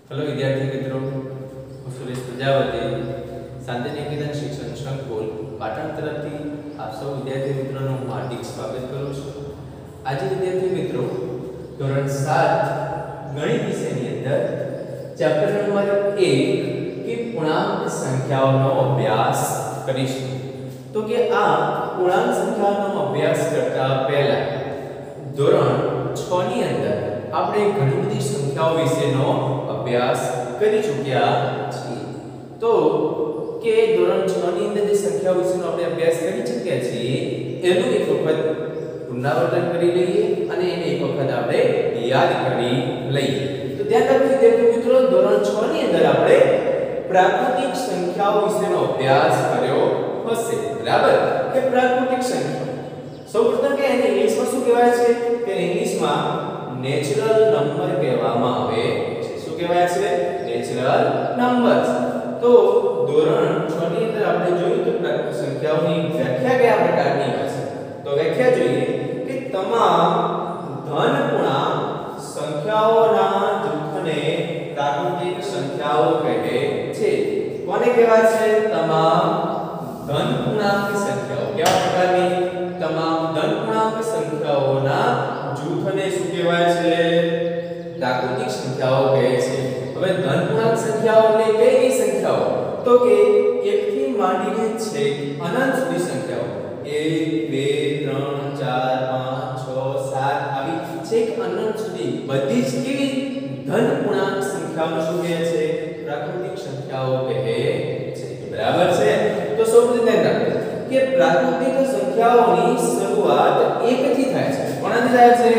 Hello विद्यार्थी मित्रों, હું સુરેશ પ્રજાપતિ શાંતિનિકેતન શિક્ષણ સંકુલ પાટણ તરફથી આપ સૌ વિદ્યાર્થી મિત્રોનું હું હાર્દિક સ્વાગત કરું છું। આજે વિદ્યાર્થી મિત્રો ધોરણ 7 ગણિત વિષયની અંદર ચેપ્ટર નંબર 1 કે પૂર્ણાંક સંખ્યાઓનો અભ્યાસ કરીશું। તો કે આ પૂર્ણાંક સંખ્યાઓનો અભ્યાસ કરતા પહેલા ધોરણ 6 ની અંદર આપણે ઘણી બધી સંખ્યાઓ વિશેનો અભ્યાસ કરી ચૂક્યા છીએ। તો કે ધોરણ 6 ની અંદર જે સંખ્યાઓ વિશેનો આપણે અભ્યાસ કરી ચૂક્યા છીએ એનું એક વખત પુનરાવર્તન કરી લઈએ અને એને એક વખત આપણે યાદ કરી લઈએ। તો ધ્યાન રાખજો વિદ્યાર્થી મિત્રો, ધોરણ 6 ની અંદર આપણે પ્રાકૃતિક સંખ્યાઓ વિશેનો અભ્યાસ કર્યો હશે, બરાબર? કે પ્રાકૃતિક સંખ્યાઓ સૌપ્રથમ કે એને ઇંગ્લિશમાં શું કહેવાય છે? કે ઇંગ્લિશમાં નેચરલ નંબર કહેવામાં આવે છે। શું કહેવાય છે? Natural numbers. તો ધોરણ 6 ની અંદર આપણે જોયું તો પ્રાકૃતિક સંખ્યાઓની વ્યાખ્યા કયા પ્રકારની હોય છે? તો વ્યાખ્યા જોઈએ કે તમામ ધન પૂર્ણાંક સંખ્યાઓના જૂથને પ્રાકૃતિક સંખ્યાઓ કહે છે। કોને કહેવાય છે? તમામ ધન પૂર્ણાંક સંખ્યાઓ। કયા પ્રકારની? તમામ ધન પૂર્ણાંક સંખ્યાઓના જૂથને શું કહેવાય છે? પ્રાકૃતિક સંખ્યાઓ કહે છે। હવે ધન પૂર્ણાંક સંખ્યાઓ એટલે કઈ સંખ્યાઓ? તો કે 1 થી માંડીને છેક અનંત સુધી સંખ્યાઓ 1 2 3 4 5 6 7 આવી છેક અનંત સુધી બધી જ કેવી ધન પૂર્ણાંક સંખ્યાઓને શું કહે છે? પ્રાકૃતિક સંખ્યાઓ કહે છે, બરાબર છે? તો સૌપ્રથમ ધ્યાન રાખો કે પ્રાકૃતિક સંખ્યાઓની શરૂઆત 1 થી થાય છે। કોનાથી થાય છે?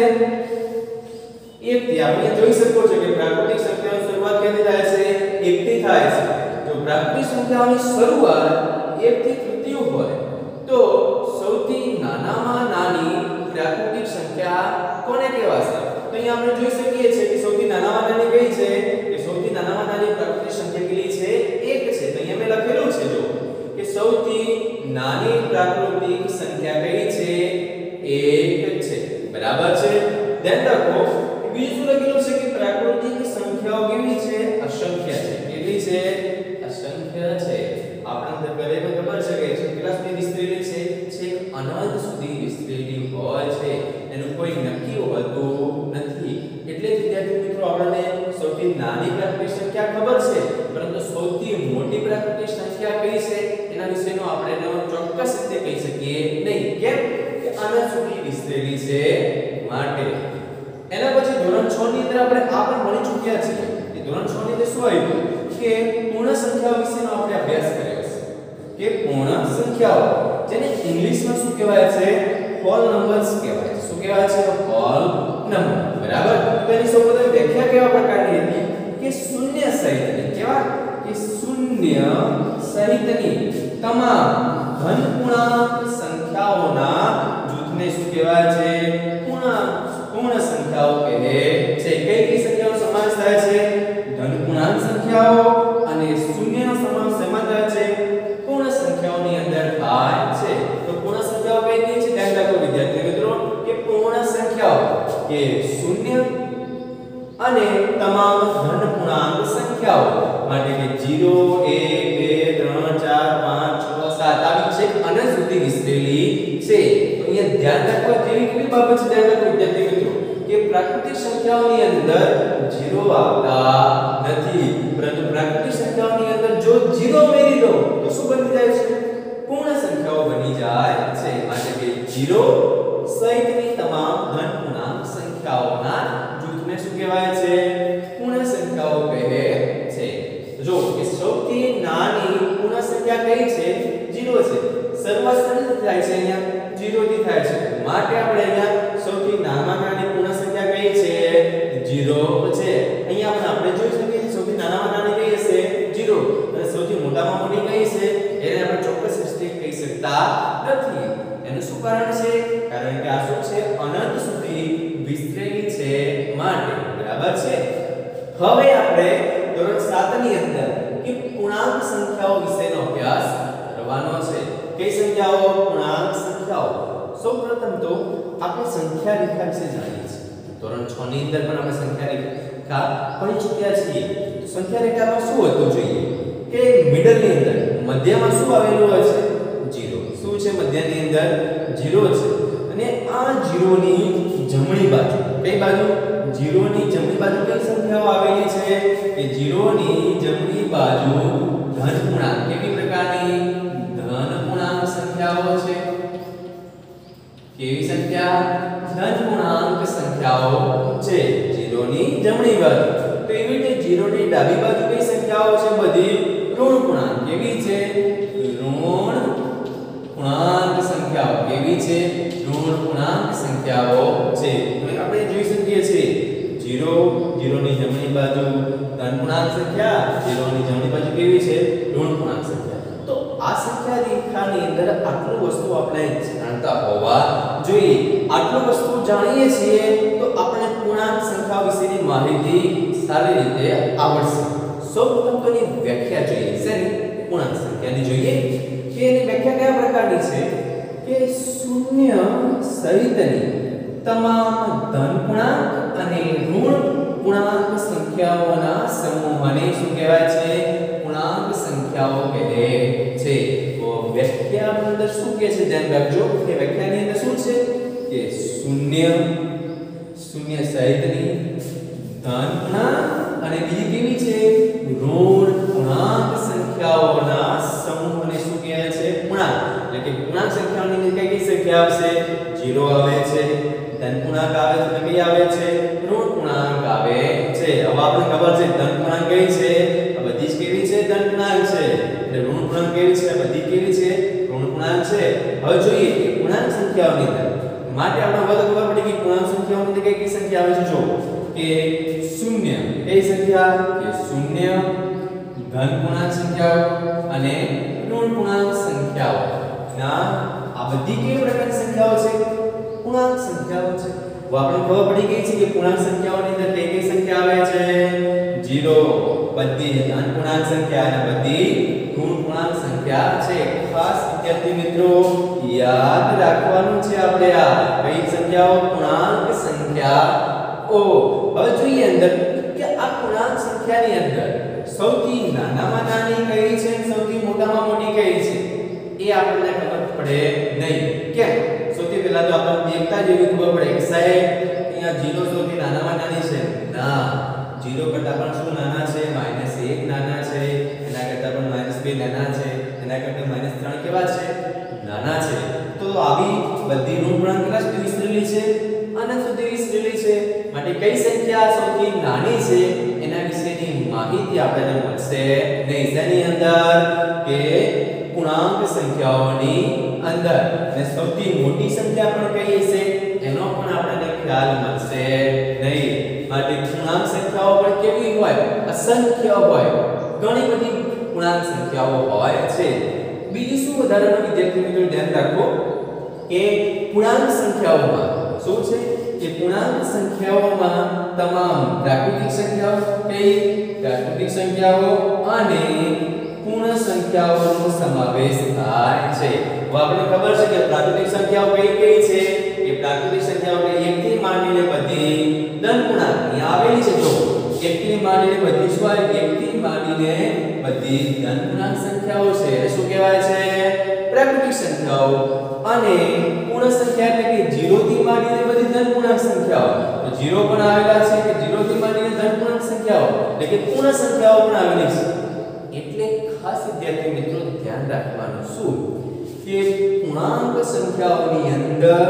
1 થી। આપણે જોઈ શકો છો કે પ્રાકૃતિક સંખ્યાઓની શરૂઆત ક્યાંથી થાય છે? 1 થી થાય છે। તો પ્રાકૃતિક સંખ્યાઓની શરૂઆત 1 થી થતી હોય તો સૌથી નાનામાં નાની પ્રાકૃતિક સંખ્યા કોને કહેવાશે? તો અહીંયા આપણે જોઈ શકીએ છીએ કે સૌથી નાનામાં નાની કઈ છે? કે સૌથી નાનામાં નાની પ્રાકૃતિક સંખ્યા કેટલી છે? 1 છે। તો અહીંયા મેં લખેલું છે જો કે સૌથી નાની પ્રાકૃતિક સંખ્યા કઈ છે? 1 છે, બરાબર છે? ધ્યાન રાખો બીજું લખેલું છે કે પ્રાકૃતિક સંખ્યાઓ કેવી છે? અસંખ્ય છે। કેટલી છે? અસંખ્ય છે। આપણે ઘરેમાં ખબર છે કે કેટલા સુધી વિસ્તરેલી છે? છેક અનંત સુધી વિસ્તરેલી હોય છે, એનું કોઈ નક્કી હોતું નથી। એટલે વિદ્યાર્થી મિત્રો આપણને સૌથી નાની પ્રાકૃતિક સંખ્યા ખબર છે, પરંતુ સૌથી મોટી પ્રાકૃતિક સંખ્યા કઈ છે એના વિશેનો આપણે ચોક્કસ રીતે કહી શકીએ નહીં। કેમ? કે અનંત સુધી વિસ્તરેલી છે માટે। એના પછી ધોરણ 6 ની અંદર આપણે આ પણ ભણી ચૂક્યા છીએ કે ધોરણ 6 ની અંદર શું આવ્યું કે પૂર્ણ સંખ્યાઓ વિશેનો આપણે અભ્યાસ કર્યો છે કે પૂર્ણ સંખ્યાઓ જેને ઇંગ્લિશમાં શું કહેવાય છે? હોલ નંબર્સ કહેવાય છે। શું કહેવાય છે? હોલ નંબર, બરાબર? તો એની સૌપ્રથમ વ્યાખ્યા કેવા પ્રકારની હતી? કે શૂન્ય સહિતની કેવા? કે શૂન્ય સહિતની તમામ ધન પૂર્ણાંક સંખ્યાઓના જૂથને શું કહેવાય છે? પૂર્ણ સંખ્યાઓ કહે છે। કઈ કઈ સંખ્યાઓનો સમાવેશ થાય છે? ધન પૂર્ણાંક સંખ્યાઓ અને શૂન્યનો સમાવેશ શેમાં થાય છે? પૂર્ણ સંખ્યાઓની અંદર થાય છે। તો પૂર્ણ સંખ્યાઓ કઈ કઈ છે? ધ્યાન રાખો વિદ્યાર્થી મિત્રો કે પૂર્ણ સંખ્યાઓ કે શૂન્ય અને તમામ ધન પૂર્ણાંક સંખ્યાઓ માટે કે 0 1 2 3 4 5 6 7 આવી છે અનંત સુધી વિસ્તરેલી છે। તો અહીંયા ધ્યાન રાખવા જેવી કેવી બાબત છે? ધ્યાન રાખો વિદ્યાર્થી મિત્રો કે પ્રાકૃતિક સંખ્યાઓની અંદર 0 આવતા નથી, પરંતુ પ્રાકૃતિક સંખ્યાઓની અંદર જો 0 ઉમેરી દો તો શું બની જાય છે? પૂર્ણ સંખ્યાઓ બની જાય છે। માટે કે 0 સહિતની તમામ ધન પૂર્ણાંક સંખ્યાઓના જૂથને શું કહેવાય છે? પૂર્ણ સંખ્યાઓ કહે છે। જો કે સૌથી નાની પૂર્ણ સંખ્યા કઈ છે? 0 છે। શરૂઆત શેનાથી થાય છે? અહીંયા 0 થી થાય છે, માટે આપણે અહીંયા સૌથી નાનામાં નાની પૂર્ણ સંખ્યા કઈ છે? 0 છે। અહીંયા પણ આપણે જોઈ શકીએ છીએ સૌથી નાનામાં નાની કઈ હશે? 0, અને સૌથી મોટામાં મોટી કઈ છે? એને આપણે ચોક્કસ રીતે કહી શકતા નથી। એનું શું કારણ છે? કારણ કે આ શું છે? અનંત સુધી વિસ્તરેલી છે માટે, બરાબર છે? હવે આપણે ધોરણ 7 ની અંદર કે પૂર્ણાંક સંખ્યાઓ વિશેનો અભ્યાસ કરવાનો છે। કઈ સંખ્યાઓ? પૂર્ણાંક સંખ્યાઓ। સૌપ્રથમ તો આપણે સંખ્યા રેખા વિશે જાણીએ છીએ। ધોરણ 6 ની અંદર પણ આપણે સંખ્યા રેખા ભણી ચૂક્યા છીએ। સંખ્યા રેખામાં શું હોવું જોઈએ કે મિડલ ની અંદર મધ્યમાં શું આવેલું હોય છે 0 શું છે મધ્યની અંદર 0 છે અને આ 0 ની જમણી બાજુ કઈ બાજુ 0 ની જમણી બાજુ કઈ સંખ્યાઓ આવેલી છે કે 0 ની જમણી બાજુ ધન પૂર્ણાંક કેવી પ્રકારની ધન પૂર્ણાંક સંખ્યાઓ છે કેવી સંખ્યા ધન પૂર્ણાંક સંખ્યાઓ છે 0 ની જમણી બાજુ તો એવી રીતે 0 ની ડાબી બાજુ કઈ સંખ્યાઓ છે બધી ઋણ પૂર્ણાંક કેવી છે ઋણ પૂર્ણાંક સંખ્યાઓ કેવી છે ઋણ પૂર્ણાંક સંખ્યાઓ છે તો આપણે જોઈ શકીએ છીએ 0 ની જમણી બાજુ ધન પૂર્ણાંક સંખ્યા 0 ની જમણી બાજુ કેવી છે ઋણ પૂર્ણાંક સંખ્યા તો આ સંખ્યા રેખાની અંદર આટલું વસ્તુ આપણે જાણતા હોવા જોઈએ આટલું વસ્તુ જાણીએ છીએ તો આપણે પૂર્ણાંક સંખ્યા વિશેની માહિતી સારી રીતે આવડશે સૌપ્રથમ તો એની વ્યાખ્યા જોઈએ શેની પૂર્ણાંક સંખ્યાની જોઈએ કે એની વ્યાખ્યા કયા પ્રકારની છે કે શૂન્ય સહિતની તમામ ધન પૂર્ણાંક અને ઋણ પૂર્ણાંક સંખ્યાઓના સમૂહને શું કહેવાય છે પૂર્ણાંક સંખ્યાઓ કહે છે તો વ્યાખ્યા અંદર શું કહે છે ધ્યાન રાખજો કે વ્યાખ્યાની અંદર શું છે કે શૂન્ય સહિતની ધન પૂર્ણાંક અને બીજી કેવી છે ઋણ પૂર્ણાંક સંખ્યાઓના સમૂહને શું કહેવાય છે પૂર્ણાંક એટલે કે પૂર્ણાંક સંખ્યાઓની અંદર કઈ સંખ્યા આવશે 0 આવે છે ધન પૂર્ણાંક આવે છે તો કઈ આવે છે ઋણ પૂર્ણાંક આવે છે હવે આપણે ખબર છે ધન પૂર્ણાંક કઈ છે આ બધી જ કેવી છે ધન પૂર્ણાંક છે એટલે ઋણ પૂર્ણાંક કેવી છે બધી કેવી છે ઋણ પૂર્ણાંક છે હવે જોઈએ કે પૂર્ણાંક સંખ્યાઓની અંદર માટે આપણે હવે ખબર પડી કે પૂર્ણાંક સંખ્યાઓની અંદર કઈ સંખ્યા આવે છે જો કે 0 કઈ સંખ્યા કે 0 ધન પૂર્ણાંક સંખ્યાઓ અને ઋણ પૂર્ણાંક સંખ્યાઓ ના આ બધી કેવી પ્રકારની સંખ્યાઓ છે પૂર્ણાંક સંખ્યાઓ છે હવે આપણે ખબર પડી ગઈ છે કે પૂર્ણાંક સંખ્યાઓની અંદર કઈ કઈ સંખ્યા આવે છે 0 બધી ધન પૂર્ણાંક સંખ્યા અને બધી ઋણ પૂર્ણાંક સંખ્યા છે ખાસ વિદ્યાર્થી મિત્રો યાદ રાખવાનું છે આપણે આ કઈ સંખ્યાઓ પૂર્ણાંક સંખ્યાઓ હવે જોઈએ અંદર કે આ પૂર્ણાંક સંખ્યાની અંદર સૌથી નાનામાં નાની કઈ છે અને સૌથી મોટામાં મોટી કઈ છે એ આપણને ખબર પડે નહીં કેમ સૌથી પહેલા તો આપણને દેખતા જેવી ખબર પડે કે સાહેબ અહીંયા 0 સૌથી નાનામાં નાની છે ના 0 કરતા પણ શું નાના છે -1 નાના છે એના કરતા પણ -2 નાના છે એના કરતા -3 કેવા છે નાના છે તો આવી બધી ઋણ પૂર્ણાંક કેટલા સુધી વિસ્તરેલી છે અનંત સુધી વિસ્તરેલી છે માટે કઈ સંખ્યા સૌથી નાની છે એના વિશેની માહિતી આપણને મળશે નહીં શેની અંદર કે પૂર્ણાંક સંખ્યાઓની અંદર અને સૌથી મોટી સંખ્યા પણ કઈ હશે એનો પણ આપણને ખ્યાલ મળશે નહીં માટે પૂર્ણાંક સંખ્યાઓ પણ કેવી હોય અસંખ્ય હોય ઘણી બધી પૂર્ણાંક સંખ્યાઓ હોય છે બીજું શું વધારાનું વિદ્યાર્થી મિત્રો ધ્યાન રાખો કે પૂર્ણાંક સંખ્યાઓમાં શું છે કે પૂર્ણાંક સંખ્યાઓમાં તમામ પ્રાકૃતિક સંખ્યાઓ કઈ પ્રાકૃતિક સંખ્યાઓ અને પૂર્ણ સંખ્યાઓનો સમાવેશ થાય છે હવે આપણે ખબર છે કે પ્રાકૃતિક સંખ્યાઓ કઈ કઈ છે કે પ્રાકૃતિક સંખ્યાઓ કે 1 થી માંડીને બધી ધન પૂર્ણાંક અહીંયા આવેલી છે જો 1 થી માંડીને બધી શું આવે 1 થી માંડીને બધી ધન પૂર્ણાંક સંખ્યાઓ છે એ શું કહેવાય છે પ્રાકૃતિક સંખ્યાઓ અને પૂર્ણ સંખ્યા એટલે કે 0 થી માંડીને બધી ધન પૂર્ણાંક સંખ્યાઓ તો 0 પણ આવેલા છે કે 0 થી માંડીને ધન પૂર્ણાંક સંખ્યાઓ એટલે કે પૂર્ણ સંખ્યાઓ પણ આવેલી છે એટલે ખાસ વિદ્યાર્થી મિત્રો ધ્યાન રાખવાનું શું કે પૂર્ણાંક સંખ્યાઓની અંદર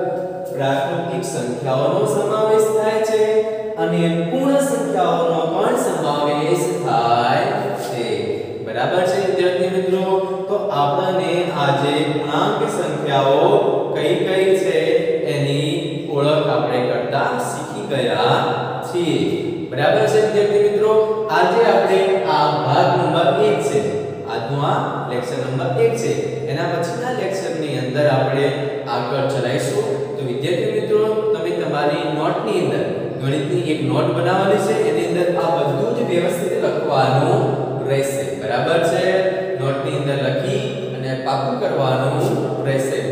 પ્રાકૃતિક સંખ્યાઓનો સમાવેશ થાય છે અને પૂર્ણ સંખ્યાઓનો પણ સમાવેશ થાય છે બરાબર છે વિદ્યાર્થી મિત્રો તો આપણને આજે પૂર્ણાંક સંખ્યાઓ કઈ કઈ છે એની ઓળખ આપણે કરતા શીખી ગયા છીએ બરાબર છે વિદ્યાર્થી મિત્રો આજે આપણે આ ભાગ નંબર 1 છે આજનો આ લેક્ચર નંબર 1 છે એના પછીના લેક્ચરની અંદર આપણે આગળ ચલાઈશું તો વિદ્યાર્થી મિત્રો તમે તમારી નોટની અંદર ગણિતની એક નોટ બનાવવાની છે એની અંદર આ બધું જ વ્યવસ્થિત લખવાનું રહેશે બરાબર છે નોટની અંદર લખી અને પાકું કરવાનું રહેશે